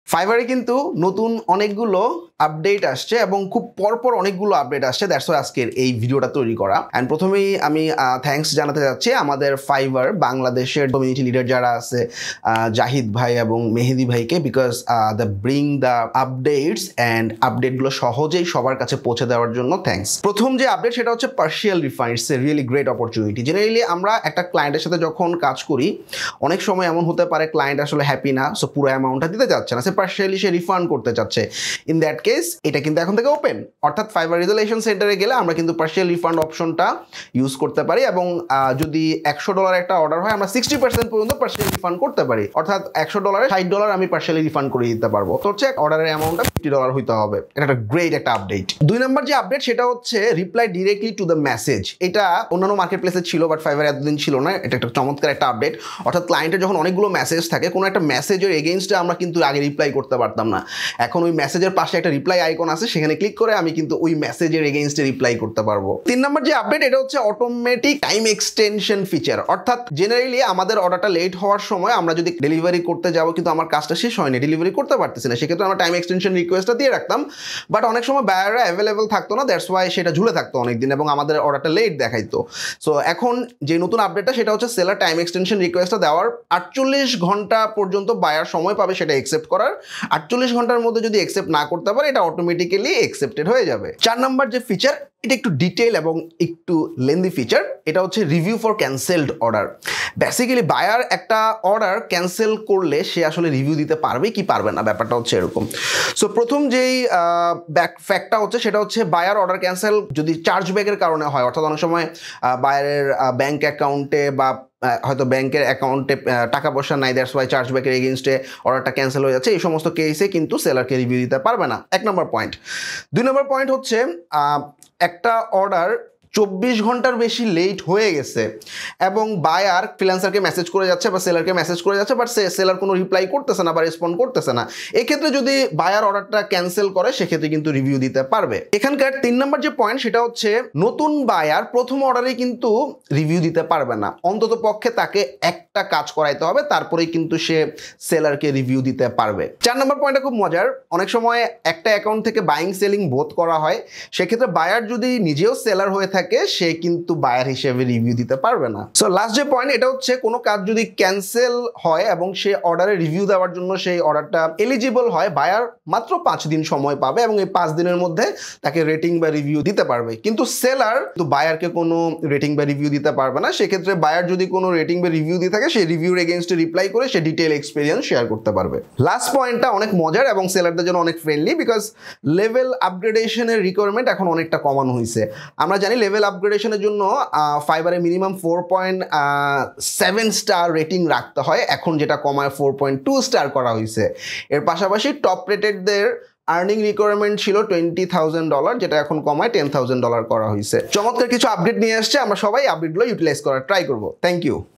ফাইবারে কিন্তু নতুন অনেকগুলো আপডেট আসছে এবং খুব পরপর অনেকগুলো আপডেট আসছে। দ্যাটস ওয়াই আজকের এই ভিডিওটা তৈরি করা। অ্যান্ড প্রথমেই আমি থ্যাঙ্কস জানাতে যাচ্ছি আমাদের ফাইবার বাংলাদেশের কমিউনিটি লিডার যারা আছে জাহিদ ভাই এবং মেহেদি ভাইকে, because the bring the updates and আপডেটগুলো সহজেই সবার কাছে পৌঁছে দেওয়ার জন্য থ্যাঙ্কস। প্রথম যে আপডেট সেটা হচ্ছে partial refund. It's a really great opportunity. Generally আমরা একটা ক্লায়েন্টের সাথে যখন কাজ করি অনেক সময় এমন হতে পারে ক্লায়েন্ট আসলে হ্যাপি না, সো পুরো অ্যামাউন্টটা দিতে চাচ্ছে না, সে পার্শিয়ালি সে রিফান্ড করতে চাচ্ছে। ইন দ্যাট কেস এটা কিন্তু এখন থেকে ওপেন, অর্থাৎ ফাইবার রেজুলেশন সেন্টারে গেলে আমরা কিন্তু পার্শিয়াল রিফান্ড অপশনটা ইউজ করতে পারি এবং যদি $100 একটা অর্ডার হয় আমরা 60% পর্যন্ত পার্শিয়াল রিফান্ড করতে পারি, অর্থাৎ $100 $60 আমি পার্শিয়ালি রিফান্ড করে দিতে পারবো। তো হচ্ছে অর্ডারের অ্যামাউন্টটা $50 হইতে হবে। এটা একটা গ্রেট একটা আপডেট। 2 নম্বর যে আপডেট সেটা হচ্ছে reply directly to the message. এটা অন্যান্য মার্কেট প্লেসে ছিল বাট ফাইবার এতদিন ছিল না। এটা একটা চমৎকার একটা আপডেট। অর্থাৎ ক্লায়েন্টের যখন অনেকগুলো মেসেজ থাকে, কোনো একটা মেসেজের এগেইনস্টে আমরা কিন্তু আগে রিপ্লাই করতে পারতাম না। এখন ওই মেসেজের পাশে একটা রিপ্লাই আইকন আছে, সেখানে ক্লিক করে আমি কিন্তু ওই মেসেজের এগেইনস্টে রিপ্লাই করতে পারবো। 3 নম্বর যে আপডেট এটা হচ্ছে অটোমেটিক টাইম এক্সটেনশন ফিচার। অর্থাৎ জেনারেলি আমাদের অর্ডারটা লেট হওয়ার সময় আমরা যদি ডেলিভারি করতে যাবো কিন্তু আমার কাজটা শেষ হয়নি, ডেলিভারি করতে পারতেছি না, সেক্ষেত্রে আমরা টাইম এক্সটেনশন রিকোয়েস্টটা দিয়ে রাখতাম। বাট অনেক সময় বায়াররা অ্যাভেলেবল থাকতো না, দ্যাটস ওয়াই সেটা ঝুলে থাকতো অনেকদিন এবং আমাদের অর্ডারটা লেট দেখাইতো। সো এখন যে নতুন আপডেটটা সেটা হচ্ছে সেলার টাইম এক্সটেনশন রিকোয়েস্টটা দেওয়ার 48 ঘন্টা পর্যন্ত বায়ার সময় পাবে সেটা অ্যাকসেপ্ট করার। 48 ঘন্টার মধ্যে যদি অ্যাকসেপ্ট না করতে পারে এটা অটোমেটিক্যালি অ্যাকসেপ্টেড হয়ে যাবে। 4 নম্বর যে ফিচার এটা একটু ডিটেইল এবং একটু লেন্দি ফিচার, এটা হচ্ছে review for cancelled order. Basically buyer একটা অর্ডার ক্যান্সেল করলে সে আসলে রিভিউ দিতে পারবে কি পারবে না, ব্যাপারটা হচ্ছে এরকম। সো প্রথম যেই ফ্যাক্টটা হচ্ছে সেটা হচ্ছে বায়ার অর্ডার ক্যান্সেল যদি চার্জব্যাকের কারণে হয়, অর্থাৎ অনেক সময় বায়ারের ব্যাংক অ্যাকাউন্টে বা হয়তো ব্যাংকের অ্যাকাউন্টে টাকা পয়সা নাই, দ্যাটস ওয়াই চার্জব্যাকের এগেইনস্টে অর্ডারটা ক্যান্সেল হয়ে যাচ্ছে, এই সমস্ত কেসে কিন্তু সেলারকে রিভিউ দিতে পারবে না। 1 নম্বর পয়েন্ট। 2 নম্বর পয়েন্ট হচ্ছে একটা অর্ডার 24 ঘন্টার বেশি লেট হয়ে গেছে এবং বায়ার ফ্রিল্যান্সারকে মেসেজ করে যাচ্ছে বা সেলারকে মেসেজ করে যাচ্ছে, বাট সেলার কোনো রিপ্লাই করতেছে না বা রেসপন্ড করতেছে না, এক্ষেত্রে যদি বায়ার অর্ডারটা ক্যান্সেল করে সেক্ষেত্রে কিন্তু রিভিউ দিতে পারবে। এখানকার 3 নম্বর যে পয়েন্ট সেটা হচ্ছে নতুন বায়ার প্রথম অর্ডারে কিন্তু রিভিউ দিতে পারবে না, অন্তত পক্ষে তাকে একটা কাজ করাইতে হবে, তারপরেই কিন্তু সে সেলারকে রিভিউ দিতে পারবে। 4 নম্বর পয়েন্টটা খুব মজার। অনেক সময় একটা অ্যাকাউন্ট থেকে বাইং সেলিং বোথ করা হয়, সেক্ষেত্রে বায়ার যদি নিজেও সেলার হয়ে থাকে সে কিন্তু বায়ার হিসেবে রিভিউ দিতে পারবে না। সো লাস্ট যে পয়েন্ট এটা হচ্ছে কোনো কাজ যদি ক্যান্সেল হয় এবং সে অর্ডারে রিভিউ দেওয়ার জন্য সেই অর্ডারটা এলিজিবল হয়, বায়ার মাত্র 5 দিন সময় পাবে এবং এই 5 দিনের মধ্যে তাকে রেটিং বা রিভিউ দিতে পারবে। কিন্তু সেলার তো বায়ারকে কোনো রেটিং বা রিভিউ দিতে পারবে না। সেক্ষেত্রে বায়ার যদি কোনো রেটিং বা রিভিউ দিয়ে থাকে সেই রিভিউর এগেইনস্টে রিপ্লাই করে সে ডিটেইল এক্সপিরিয়েন্স শেয়ার করতে পারবে। লাস্ট পয়েন্টটা অনেক মজার এবং সেলারদের জন্য অনেক ফ্রেন্ডলি, বিকজ লেভেল আপগ্রেডেশনের রিকোয়ারমেন্ট এখন অনেকটা কমানো হয়েছে। আমরা জানি লেভেল আপগ্রেডেশনের জন্য ফাইবারে মিনিমাম 4.7 স্টার রেটিং রাখতে হয়, এখন যেটা কমায় 4.2 স্টার করা হয়েছে। এর পাশাপাশি টপ রেটেডদের আর্নিং রিকোয়ারমেন্ট ছিল $20,000, যেটা এখন কমায় $10,000 করা হয়েছে। চমৎকার কিছু আপডেট নিয়ে আসছে, আমরা সবাই আপডেটগুলো ইউটিলাইজ করার ট্রাই করবো। Thank you.